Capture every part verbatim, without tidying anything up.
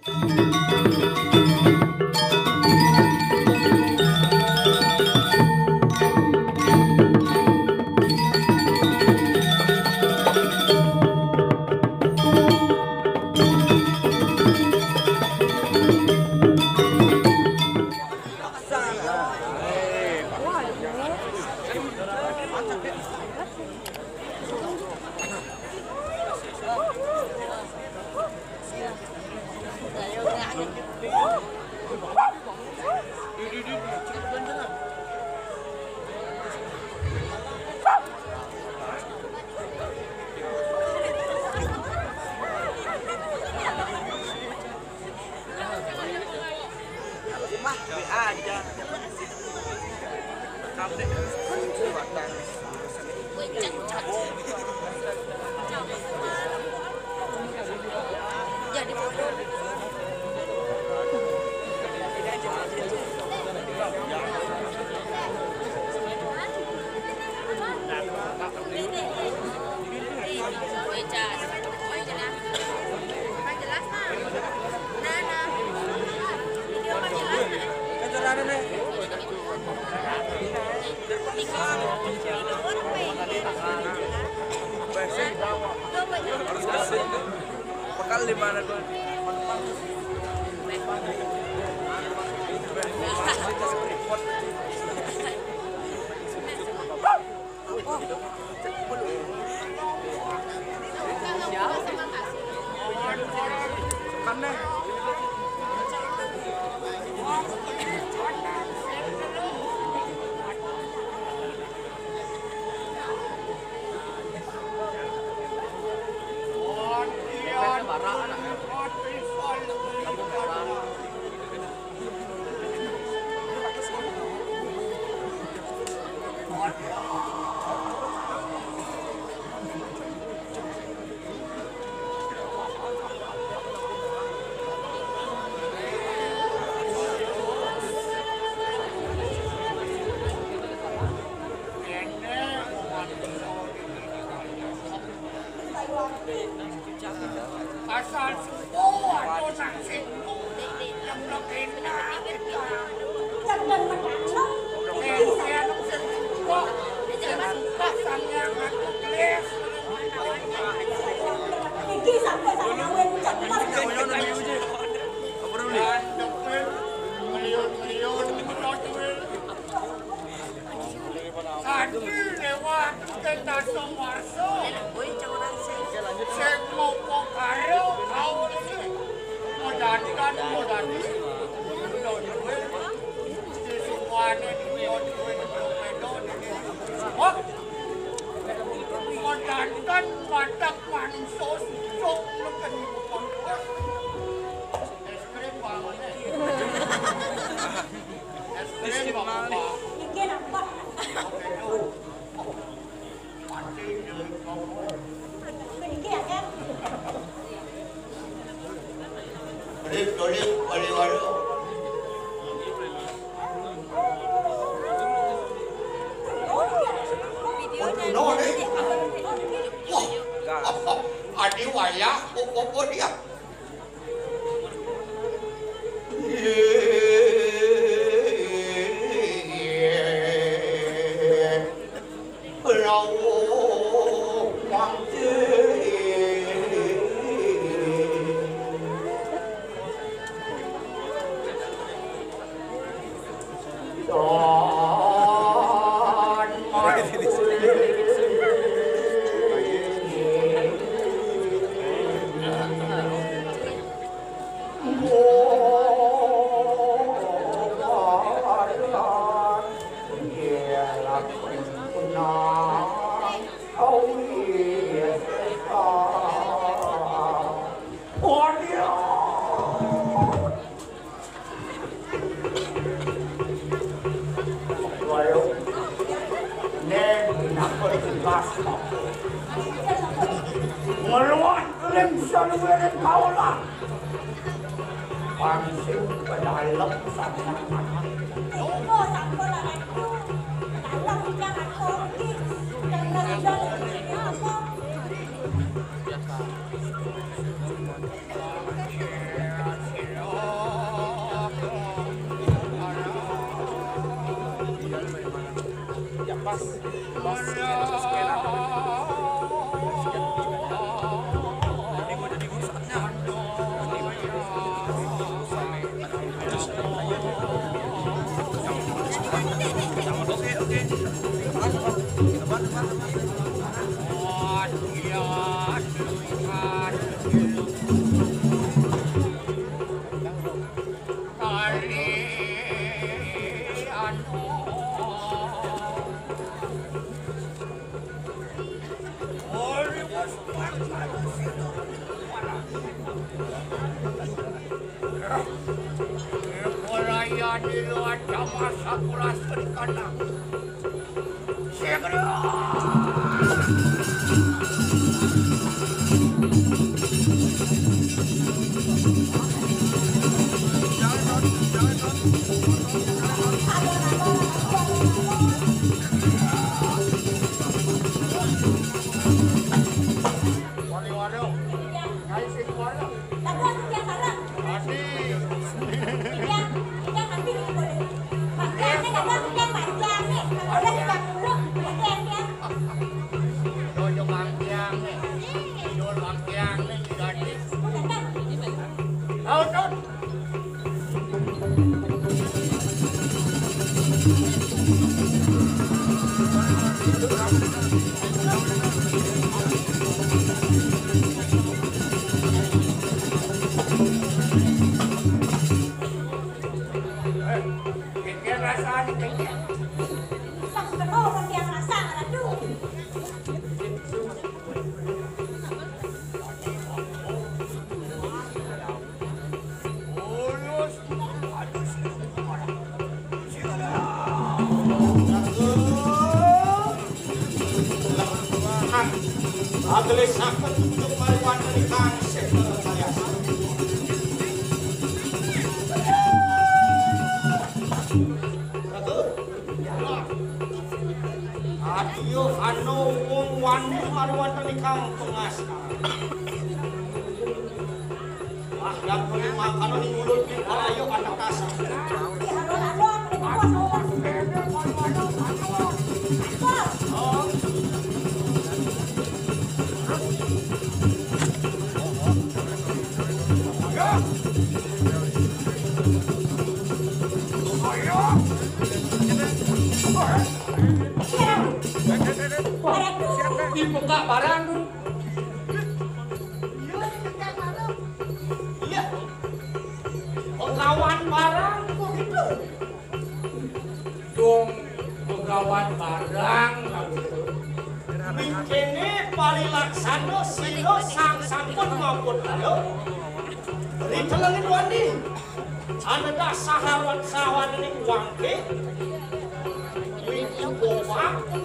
Bekal di mana tuh? Asal semua orang singgung yang lebih menarik Jangan mendalam. saya semua pasangnya aku kelas Iki sampai tak kawin cepat. miliun-miliun Tadi lewat kita semua saya mau karo kau ini mau jadikan mau jadi di semuanya di oh mau jadikan madak manusia susuk lekan kompos es krim bangun es krim bangun Iki nampak. Iki ya kan? Dolip-dolip wali-wali. No, nih. Wah, adi wayah, kok dia. Meluat kelim saluran kaulah pangsing ke dalam sana Iko sampo lah aku. Dalam jangan pergi. Jangan dalam apa. siap Agelis sakit untuk mariwan pernikahan sektor saya. Adio ano wong wani mariwan pernikahan pengaskar. Wah, yang terima kalau di mulut di palayo kata kasar. Dibuka barang dulu. Iya. Penggawan barang begitu. Dong penggawan barang. Bikini palilaksana silo sang sampun maupun ayo. Ditelengin wani. Anda sahawan sahawan ini wangke. Wiki boba.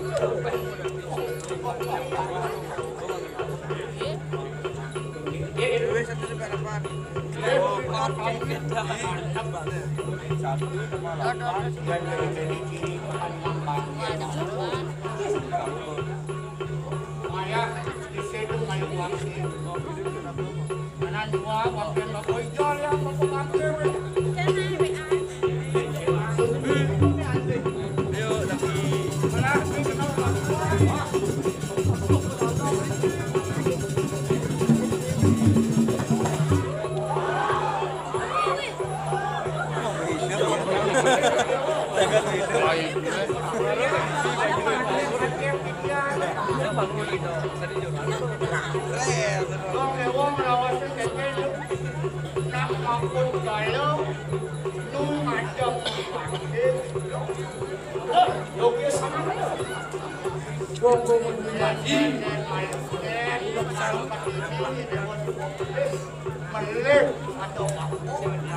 Melek atau apa?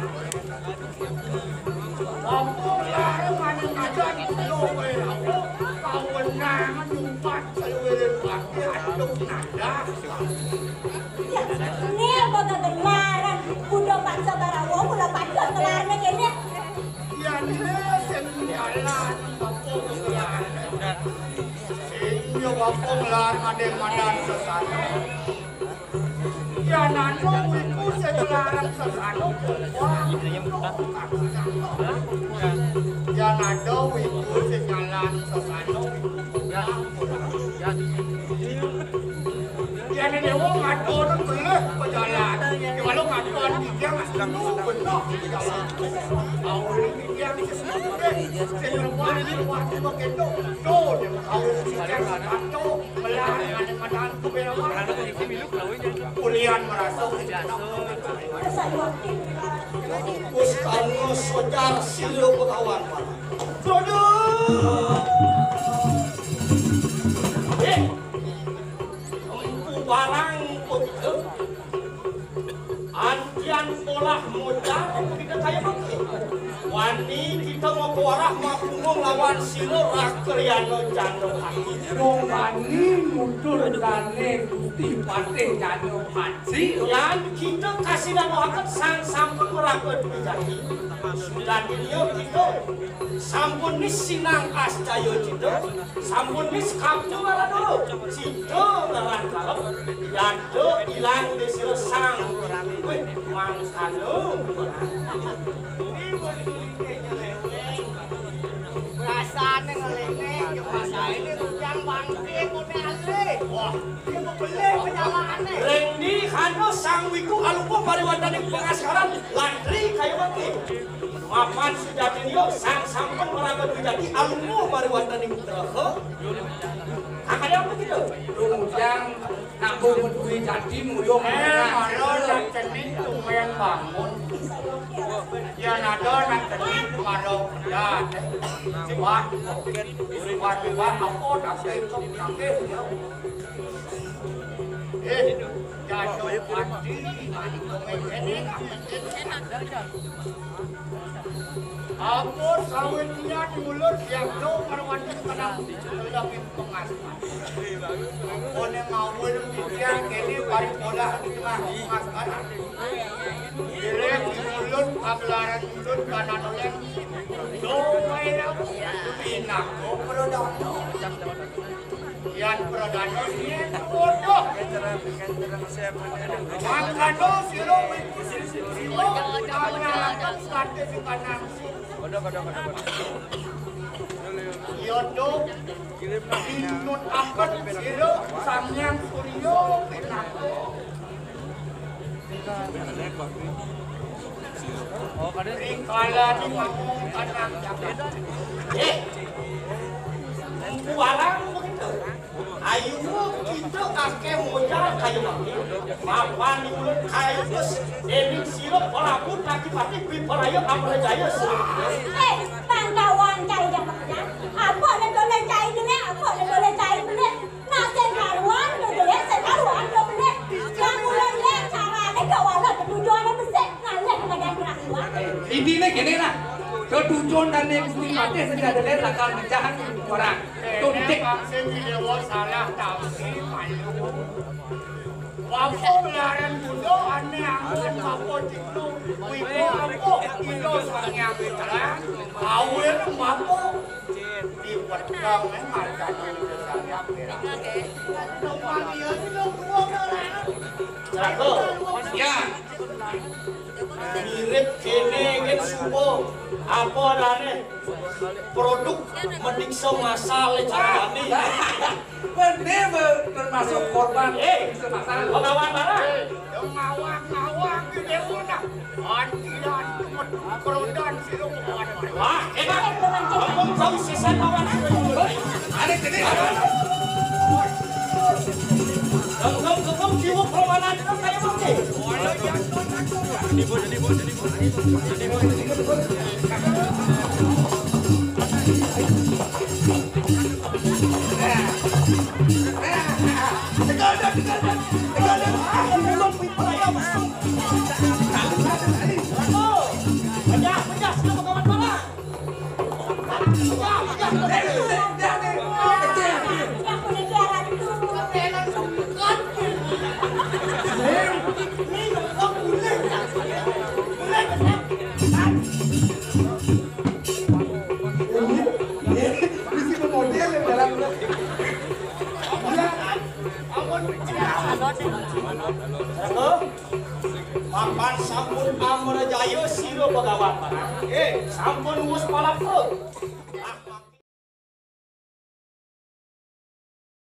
Ampunlah mana ngajar loe aku kawenangan numpat salwele pake aduk nada. Ini boga benaran kuda paksa barawo kula paksa kelarnya kene. Ya ne senjalan bapo kelar. Senyo bapo kelar ade madan sesana. Ya nano wiku segelaran sesano. Ya Yan ada wiku sejalan sesano Ya. Ya. Yan ini wong ngato nang beleh pejalan. Kalau ngato dia nggak sedang benar jalan. Awal ini dia senyuman waktu begitu. Tuh dia kau sekarang ngato melarang dengan madan kebenaran. Kuliah merasa Pustano sojar silo pekawan. Sojo. Eh. Barang begitu. Antian polah modal kita kayak begitu. Wani kita mau kuarah mau punggung lawan silo rakriano jano hati. Romani mundur dane Gusti Pate jano haji. Yang kita kasih nama akan sang sampun merakut dijadi. Sembilan miliar kita sampun nis sinang ascayo kita. Sampun nis kapcu ngala dulu. Cito ngalan kalau yado ilang desiro sang. Wih, mangkano. Rasane ngelene yo masaile hujan bangke ngene ale. Wah, dia mau beli penyalaane. Rendi kano sang wiku alupo pariwandani pengasaran landri kayu mati. Mapan sudah dinyo sang sampun merakut dijadi alupo pariwandani putraho. Kakaknya apa gitu? Hujan nambung medui jadi muyung. Eh, maro nak cening tumen bangun. Ya nado nak cening maro ya. Siwat. Siwat siwat apa tak sekop sakit. Eh, jatuh pasti ini aku sawitnya di mulut yang jauh perwatan kenang lebih pengasman. Aku yang mau berbicara ini bari pola di tengah pengasman. Direk di mulut kabelaran mulut kanan oleh jauh merah binak kau perdana. Yang perdana ini bodoh. Makanya silo itu silo tangan sate si kanan. Kodok, kodok, kodok, kodok. Yodo binun akan silo samyang suryo penako. Oh, kada Ringkala di ngomong kanang jagat. Eh, warang begitu. Ayo kita kakek modal kayu mati. Mapan di mulut kayu terus. Dening silo pelapun kaki pati biperayo amal jaya. Eh, pangkawan cai jamaknya. Apa le boleh cai dulu, apa le boleh cai dulu. Nak sekaruan dulu, sekaruan dulu. Kamu le cara le kawan le tujuan le besar. Ngalah kepada kerasuan. Intinya gini lah, ketujuan dan yang Gusti Pate sudah ada lakukan pecahan orang. Tuntik. Sini dewa salah tafsir malu. Wapo melaran budo ane angin wapo ciklu. Wipo wapo ilo sangyang witaran. Awir wapo di pedang mengalkan ilo sangyang witaran. Numpang iya sih lo dua melaran. Jago, Ya, mirip kene kan supo apa rane produk mendikso masal carane. bener termasuk korban. Eh, Semasalah. pengawan barang. Yang ngawang-ngawang di dewa nak. Antilan kerodan silo kawan. Wah, enak. Ngomong tahu sisa kawan. Ada gini. Gem-gem gem jiwa perwanan itu kayak begini. Pecah, pecah, sudah kawan barang. Pecah, pecah, Yang boleh biara itu. Ini Amra Jayo Siro Bagawat. Eh, sampun mus palak